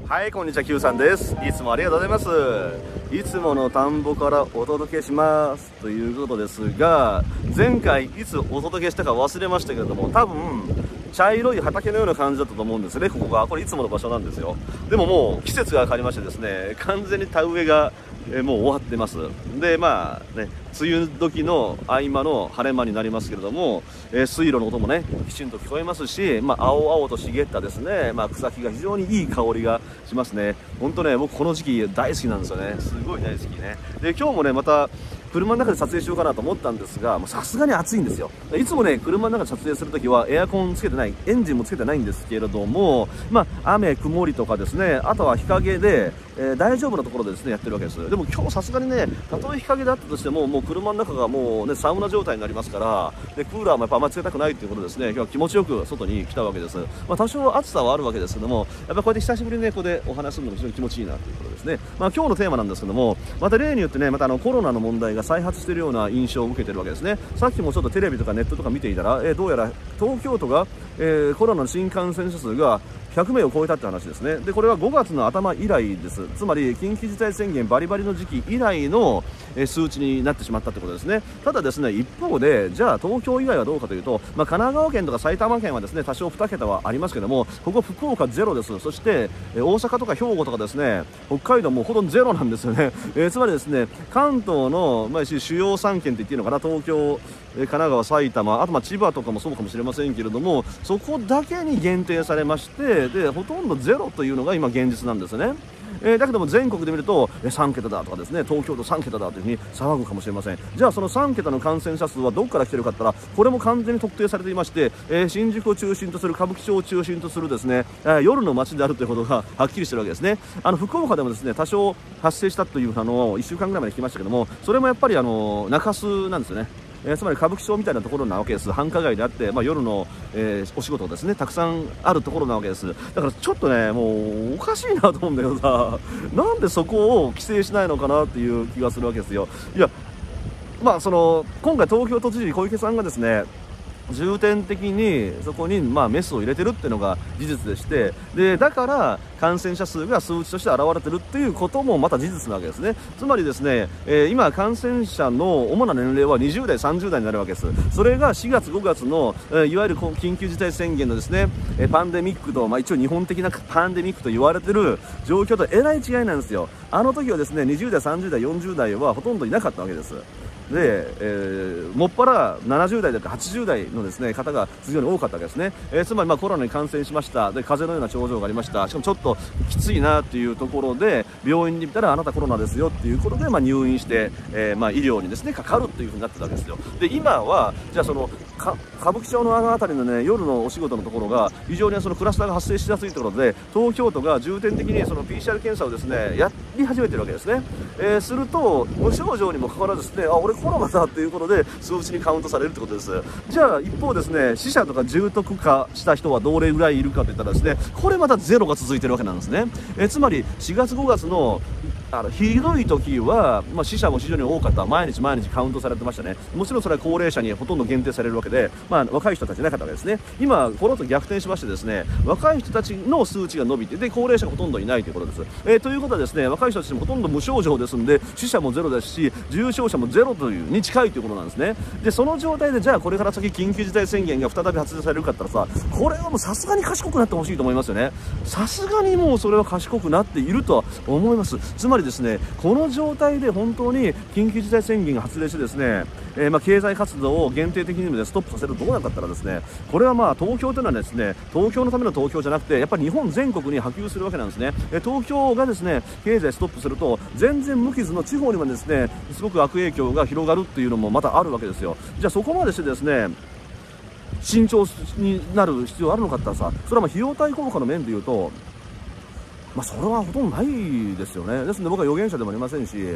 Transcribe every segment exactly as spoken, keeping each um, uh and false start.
はい、こんにちは、Q さんです。いつもありがとうございます。いつもの田んぼからお届けしますということですが、前回いつお届けしたか忘れましたけれども、多分茶色い畑のような感じだったと思うんですね。ここがこれいつもの場所なんですよ。でももう季節が変わりましてですね、完全に田植えがえもう終わってます。でまあね、梅雨時の合間の晴れ間になりますけれども、えー、水路の音もねきちんと聞こえますし、まあ、青々と茂ったですね、まあ、草木が非常にいい香りがしますね。本当ね、僕この時期大好きなんですよね。すごい大好きね。で今日もねまた車の中で撮影しようかなと思ったんですが、さすがに暑いんですよ。いつもね車の中で撮影するときはエアコンつけてない、エンジンもつけてないんですけれども、まあ、雨曇りとかですね、あとは日陰で、えー、大丈夫なところでですねやってるわけです。でも今日さすがにね、たとえ日陰であったとしてももう車の中がもうねサウナ状態になりますから、でクーラーもやっぱあんまりつけたくないということですね、今日は気持ちよく外に来たわけです。まあ、多少暑さはあるわけですけども、やっぱこうやって久しぶりにねここでお話するのが非常に気持ちいいなということですね。まあ、今日のテーマなんですけども、また例によってねまたあのコロナの問題が再発しているような印象を受けているわけですね。さっきもちょっとテレビとかネットとか見ていたら、えー、どうやら東京都が、えー、コロナの新感染者数がひゃくめいを超えたって話ですね。でこれはごがつの頭以来です。つまり緊急事態宣言バリバリの時期以来の数値になってしまったってことですね。ただですね、一方でじゃあ東京以外はどうかというと、まあ、神奈川県とか埼玉県はですね多少に桁はありますけども、ここ福岡ゼロです。そして大阪とか兵庫とかですね北海道もほとんどゼロなんですよね。えー、つまりですね関東の、まあ、主要さんけんって言っていいのかな、東京、神奈川、埼玉、あとまあ千葉とかもそうかもしれませんけれども、そこだけに限定されまして、でほとんどゼロというのが今現実なんですね。えー、だけども全国で見るとさんけただとかですね、東京都さんけただというふうに騒ぐかもしれません。じゃあそのさんけたの感染者数はどこから来ているかといったら、これも完全に特定されていまして、えー、新宿を中心とする歌舞伎町を中心とするですね、えー、夜の街であるということがはっきりしているわけですね。あの福岡でもですね多少発生したというのをいっしゅうかんぐらい前に聞きましたけども、それもやっぱりあの中洲なんですよね。えー、つまり歌舞伎町みたいなところなわけです。繁華街であって、まあ、夜の、えー、お仕事ですねたくさんあるところなわけです。だからちょっとねもうおかしいなと思うんだけどさ、なんでそこを規制しないのかなっていう気がするわけですよ。いやまあその今回東京都知事小池さんがですね重点的にそこにまあメスを入れてるっていうのが事実でして、でだから感染者数が数値として現れてるっていうこともまた事実なわけですね。つまりですね、えー、今感染者の主な年齢はにじゅうだいさんじゅうだいになるわけです。それがしがつごがつの、えー、いわゆる緊急事態宣言のですね、えー、パンデミックと、まあ、一応日本的なパンデミックと言われてる状況とえらい違いなんですよ。あの時はですねにじゅうだいさんじゅうだいよんじゅうだいはほとんどいなかったわけです。で、えー、もっぱらななじゅうだいだってはちじゅうだいのですね方が非常に多かったわけですね。えー、つまりまあコロナに感染しました。で風邪のような症状がありました。しかもちょっときついなっていうところで病院に行ったらあなたコロナですよっていうことでまあ入院して、えー、まあ医療にですねかかるっていうふうになってたわけですよ。で今はじゃあそのか歌舞伎町のあの辺りのね夜のお仕事のところが非常にそのクラスターが発生しやすいところで、東京都が重点的にその ピーシーアール 検査をですねやり始めてるわけですね。えー、すると無症状にもかかわらずですね、あ俺コロナだっていうことで数値にカウントされるってことです。じゃあ一方ですね死者とか重篤化した人はどれぐらいいるかといったらですね、これまたゼロが続いてるわけなんですね。えー、つまりしがつごがつのあのひどい時は、まあ、死者も非常に多かった、毎日毎日カウントされてましたね。もちろんそれは高齢者にほとんど限定されるわけで、まあ、若い人たちじゃなかったわけですね。今この後逆転しましてですね、若い人たちの数値が伸びて、で高齢者がほとんどいないということです。えー、ということはですね若い人たちもほとんど無症状ですんで、死者もゼロですし重症者もゼロというに近いということなんですね。でその状態でじゃあこれから先緊急事態宣言が再び発令されるかって言ったらさ、これはもうさすがに賢くなってほしいと思いますよね。さすがにもうそれは賢くなっているとは思います。つまりですねこの状態で本当に緊急事態宣言が発令してですね、えー、まあ経済活動を限定的にもストップさせるとどうなかったらですね、これはまあ東京というのはですね東京のための東京じゃなくてやっぱり日本全国に波及するわけなんですね。え東京がですね経済ストップすると全然無傷の地方にもですねすごく悪影響が広がるっていうのもまたあるわけですよ。じゃあそこまでしてですね慎重になる必要あるのかって言ったらさ、それはまあ費用対効果の面でいうとまあそれはほとんどないですよね。ですので僕は預言者でもありませんし、ね、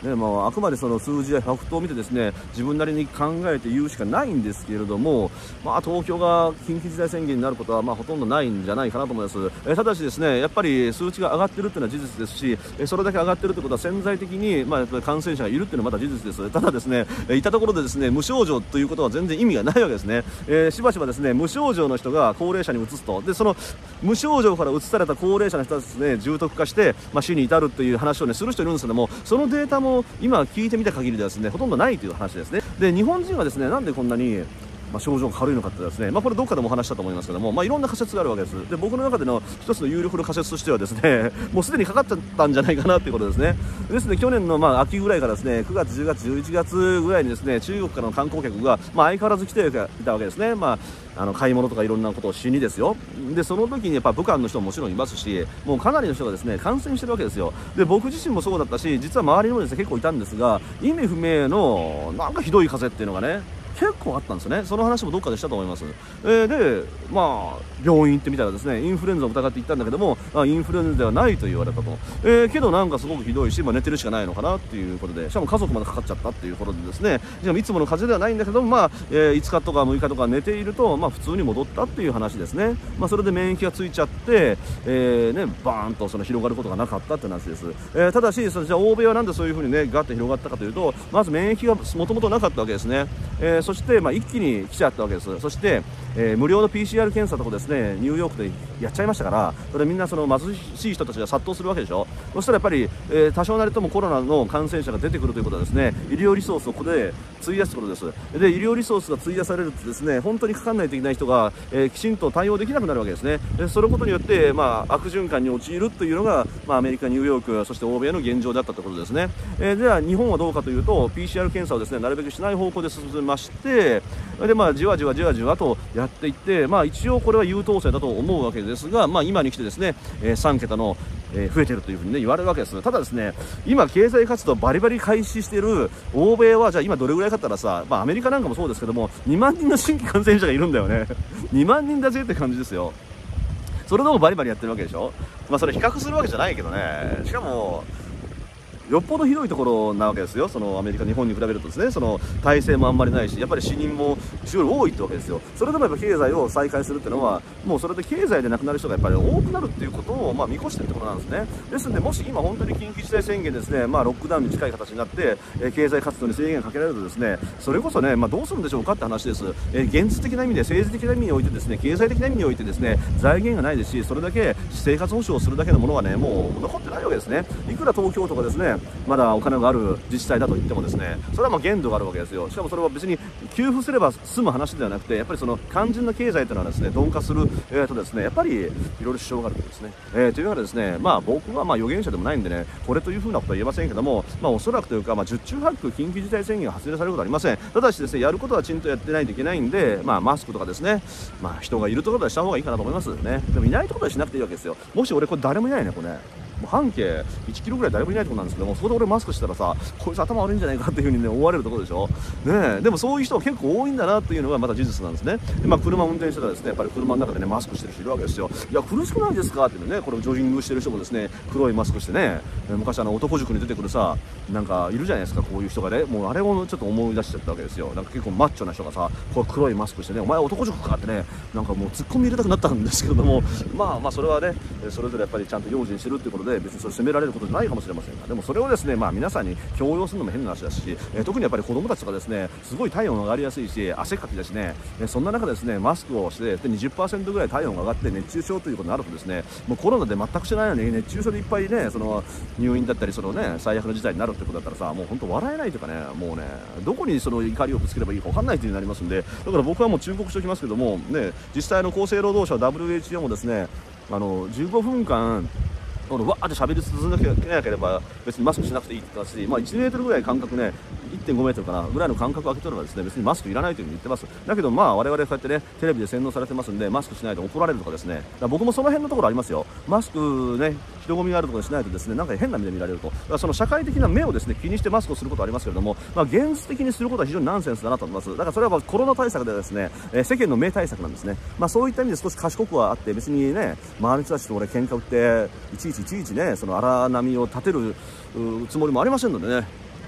ね、まあ、あくまでその数字やファクトを見てですね、自分なりに考えて言うしかないんですけれども、まあ、東京が緊急事態宣言になることはまあほとんどないんじゃないかなと思います。えー、ただしですね、やっぱり数値が上がっているというのは事実ですし、えー、それだけ上がっているということは潜在的に、まあ、やっぱり感染者がいるというのはまた事実です。ただですね、えー、いたところでですね、無症状ということは全然意味がないわけですね。えー、しばしばですね、無症状の人が高齢者に移すと、でその無症状から移された高齢者の人はですね、重篤化して、まあ、死に至るという話を、ね、する人いるんですけども、そのデータも今聞いてみた限りではですね、ほとんどないという話ですね。で日本人はですね、なんでこんなにまあ、症状が軽いのかってですね、まあ、これどっかでもお話したと思いますけども、まあ、いろんな仮説があるわけです。で僕の中での一つの有力な仮説としてはですね、もうすでにかかっちゃったんじゃないかなということですね。ですね、去年のまあ秋ぐらいからですね、くがつ、じゅうがつ、じゅういちがつぐらいにですね、中国からの観光客がまあ相変わらず来ていたわけですね。まあ、あの買い物とかいろんなことをしにですよ。でその時にやっぱ武漢の人ももちろんいますし、もうかなりの人がですね感染してるわけですよ。で僕自身もそうだったし、実は周りにもですね結構いたんですが、意味不明のなんかひどい風邪っていうのがね結構あったんですよね。その話もどっかでしたと思います。えー、で、まあ、病院行ってみたらですね、インフルエンザを疑って行ったんだけども、あインフルエンザではないと言われたと。えー、けどなんかすごくひどいし、まあ、寝てるしかないのかなっていうことで、しかも家族までかかっちゃったっていうことでですね、しかもいつもの風邪ではないんだけども、まあ、えー、いつかとかむいかとか寝ていると、まあ、普通に戻ったっていう話ですね。まあ、それで免疫がついちゃって、えー、ね、バーンとその広がることがなかったって話です。えー、ただし、そのじゃあ欧米はなんでそういうふうにね、ガッと広がったかというと、まず免疫がもともとなかったわけですね。えー、そして、まあ、一気に来ちゃったわけです。そして、えー、無料の ピーシーアール 検査とかですね、ニューヨークでやっちゃいましたから、それみんなその貧しい人たちが殺到するわけでしょ。そしたらやっぱり、えー、多少なりともコロナの感染者が出てくるということはですね、医療リソースをここで費やすことです。で医療リソースが費やされるとですね、本当にかかんないといけない人が、えー、きちんと対応できなくなるわけですね。でそのことによって、まあ、悪循環に陥るというのが、まあ、アメリカ、ニューヨーク、そして欧米の現状だったということですね。えー、では日本はどうかというと ピーシーアール 検査をですねなるべくしない方向で進めまして、でまあじわじわじわじわとやっていって、まあ一応これは優等生だと思うわけですが、まあ今に来てですね、えー、さん桁の、えー、増えているというふうにね言われるわけです。ただですね、今経済活動バリバリ開始している欧米はじゃあ今どれぐらいかったらさ、まあアメリカなんかもそうですけどもにまんにんの新規感染者がいるんだよね。にまんにんだぜって感じですよ。それでもバリバリやってるわけでしょ。まあそれ比較するわけじゃないけどね。しかもよっぽどひどいところなわけですよ。そのアメリカ、日本に比べるとですね、その体制もあんまりないし、やっぱり死人も非常に多いってわけですよ。それでもやっぱ経済を再開するっていうのは、もうそれで経済で亡くなる人がやっぱり多くなるっていうことをまあ見越してるってことなんですね。ですので、もし今本当に緊急事態宣言ですね、まあロックダウンに近い形になって、えー、経済活動に制限がかけられるとですね、それこそね、まあどうするんでしょうかって話です。えー、現実的な意味で、政治的な意味においてですね、経済的な意味においてですね、財源がないですし、それだけ生活保障をするだけのものはね、もう残ってないわけですね。いくら東京とかですね、まだお金がある自治体だと言ってもですね、それはまあ限度があるわけですよ。しかもそれは別に給付すれば済む話ではなくて、やっぱりその肝心な経済というのはですね鈍化する、えー、とですねやっぱりいろいろ支障があるわけですね。えー、というわけでですね、まあ僕はまあ預言者でもないんでね、これというふうなことは言えませんけども、まあおそらくというか、まあ十中八九緊急事態宣言が発令されることはありません。ただしですね、やることはちんとやってないといけないんで、まあマスクとかですね、まあ人がいるところでした方がいいかなと思いますね。でもいないところでしなくていいわけですよ。もし俺これ誰もいないねこれね。もう半径いちキロぐらい誰もいないところなんですけども、そこで俺マスクしたらさ、こいつ頭悪いんじゃないかっていう風にね思われるところでしょ。ねえ、でもそういう人は結構多いんだなっていうのがまた事実なんですね。で、まあ車を運転してたらですね、やっぱり車の中でねマスクしてる人いるわけですよ。いや苦しくないですかってね、これジョギングしてる人もですね黒いマスクしてね、昔あの男塾に出てくるさ、なんかいるじゃないですか、こういう人がね、もうあれをちょっと思い出しちゃったわけですよ。なんか結構マッチョな人がさ、これ黒いマスクしてね、お前男塾かってね、なんかもう突っ込み入れたくなったんですけれども、まあまあそれはね、それぞれやっぱりちゃんと用心してるっていうことで、別にそれ責められることじゃないかもしれませんが、でもそれをですね、まあ皆さんに強要するのも変な話だし、えー、特にやっぱり子供たちとかですね、すごい体温が上がりやすいし、汗かきだしね、えー、そんな中でですね、マスクをしてで にじゅっパーセント ぐらい体温が上がって熱中症ということになるとですね、もうコロナで全くしてないのに熱中症でいっぱいね、その入院だったりそのね最悪の事態になるってことだったらさ、もう本当笑えないというかね、もうねどこにその怒りをぶつければいいか分かんないというになりますんで、だから僕はもう忠告しておきますけどもね、実際の厚生労働省 ダブリューエイチオー もですね、あのじゅうごふんかんわーって喋り続けなければ別にマスクしなくていいって言ってますし、まあ、いちメートルぐらい間隔ね、いってんごメートルかなぐらいの間隔を空けてればですね、別にマスクいらないというふうに言ってます。だけどまあ我々こうやってねテレビで洗脳されてますんで、マスクしないと怒られるとかですね、だから僕もその辺のところありますよ。マスクね、人混みがあるところにしないとですね、なんか変な目で見られると、だからその社会的な目をですね気にしてマスクをすることはありますけれども、まあ、現実的にすることは非常にナンセンスだなと思います。だからそれはコロナ対策ではですね、えー、世間の目対策なんですね。まあそういった意味で少し賢くはあって、別にね周りの人たちと俺喧嘩売っていちいちいちいちねその荒波を立てるつもりもありませんのでね、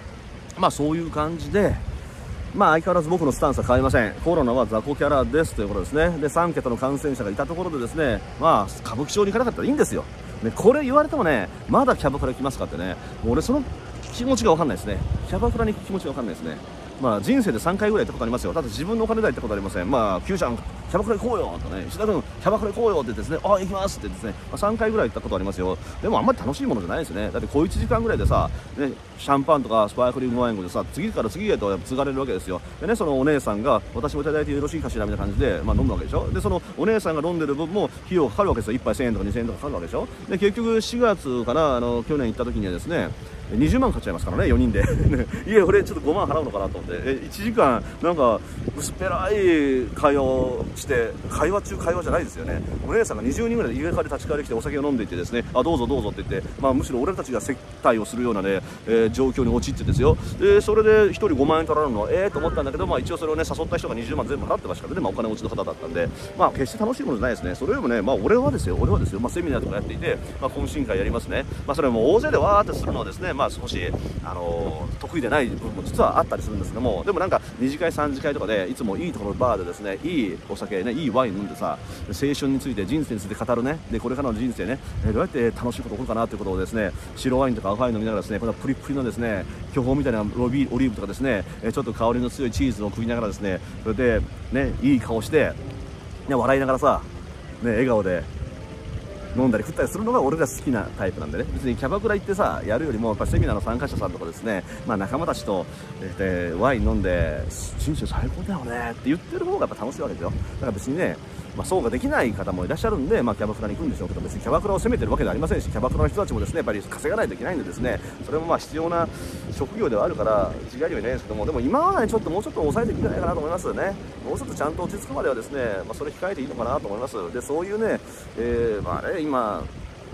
まあそういう感じで、まあ相変わらず僕のスタンスは変わりません。コロナは雑魚キャラですということですね。で、さん桁の感染者がいたところでですね、まあ歌舞伎町に行かなかったらいいんですよ。ね、これ言われてもね、まだキャバクラ行きますかってね、もう俺その気持ちが分かんないですね。キャバクラに行く気持ちが分かんないですね。まあ人生でさんかいぐらい行ったことありますよ。ただ自分のお金では行ったことありません。まあ Q ちゃんキャバクラ行こうよとね、石田君キャバクラ行こうよってですね、ああ行きますってですね、まあ、さんかいぐらい行ったことありますよ。でもあんまり楽しいものじゃないですね。だって小いちじかんぐらいでさ、ね、シャンパンとかスパークリングワインでさ、次から次へと継がれるわけですよ。でね、そのお姉さんが私もいただいてよろしいかしらみたいな感じで、まあ、飲むわけでしょ。でそのお姉さんが飲んでる分も費用がかかるわけですよ。いっぱいせんえんとかにせんえんとかかかるわけでしょ。で結局しがつかな、あの去年行った時にはですねにじゅうまんかかっちゃいますからね、よにんでいや俺ちょっとごまん払うのかなと思って、えいちじかんなんか薄っぺらい会話をして、会話中会話じゃないですよね。お姉さんがにじゅうにんぐらいで家から立ち帰り来てお酒を飲んでいてですね、あどうぞどうぞって言って、まあ、むしろ俺たちが接待をするようなね、えー、状況に陥ってですよ。でそれでひとりごまんえん取られるのはええー、と思ったんだけど、まあ、一応それをね誘った人がにじゅうまん全部払ってましたからね、まあ、お金持ちの方だったんで、まあ決して楽しいものじゃないですね。それよりもね、まあ俺はですよ俺はですよ、まあ、セミナーとかやっていて、まあ、懇親会やりますね。まあ、それも大勢でわーってするのはですね、まあ少しあのー、得意でない部分も実はあったりするんですけども、でもなんかに次会さん次会とかでいつもいいところバーでですね、いいお酒ね、いいワイン飲んでさ、青春について人生について語るね、でこれからの人生ね、えー、どうやって楽しいこと起こるかなということをですね、白ワインとか赤ワイン飲みながらですね、このプリップリのですね巨峰みたいなロビーオリーブとかですね、えー、ちょっと香りの強いチーズを食いながらですね、それでねいい顔して、ね、笑いながらさ、ね、笑顔で飲んだり食ったりするのが俺が好きなタイプなんでね、別にキャバクラ行ってさやるよりもやっぱセミナーの参加者さんとかですね、まあ、仲間たちと、えー、ワイン飲んで人生最高だよねって言ってる方がやっぱ楽しいわけですよ。だから別にね、まあ、そうができない方もいらっしゃるんで、まあ、キャバクラに行くんでしょうけど、別にキャバクラを責めてるわけではありませんし、キャバクラの人たちもですねやっぱり稼がないといけないんでですね、それもまあ必要な職業ではあるから違いにはいないんですけども、でも今はねちょっともうちょっと抑えていくんじゃないかなと思いますよね。もうちょっとちゃんと落ち着くまではですね、まあ、それ控えていいのかなと思います。でそういうね、えー、まあね今うん、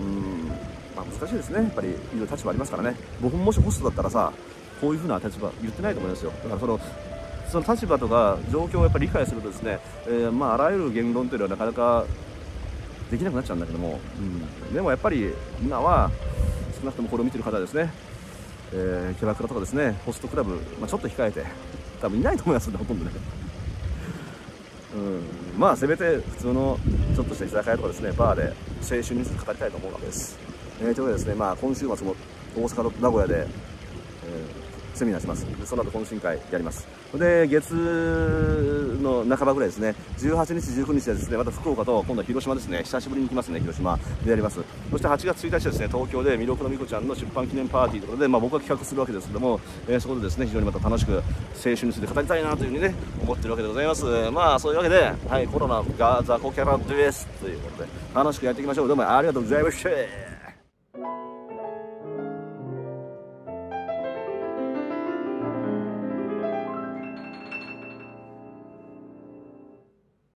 まあ、難しいですね。やっぱりいろいろ立場ありますからね。僕ももしホストだったらさ、こういうふうな立場言ってないと思いますよ。だからそのその立場とか状況をやっぱり理解するとですね、えー、まああらゆる言論というのはなかなかできなくなっちゃうんだけども、うん、でもやっぱり今は少なくともこれを見てる方はですね、えー、キャバクラとかですね、ホストクラブ、まあ、ちょっと控えて、多分いないと思いますんで、ほとんどね。うん、まあせめて普通のちょっとした居酒屋とかですね、バーで青春について語りたいと思うわけです。えー、ということでですね、まあ、今週末も大阪と名古屋で、えー、セミナーします。でその後懇親会やります。で月の半ばぐらいですね、じゅうはちにちじゅうくにちでですねまた福岡と今度は広島ですね、久しぶりに行きますね。広島でやります。そしてはちがつついたちはですね東京で魅力のみこちゃんの出版記念パーティーということで、まあ、僕が企画するわけですけども、えー、そこでですね非常にまた楽しく青春について語りたいなというふうにね思ってるわけでございます。まあそういうわけで、はい、コロナが雑魚キャラですということで楽しくやっていきましょう。どうもありがとうございました。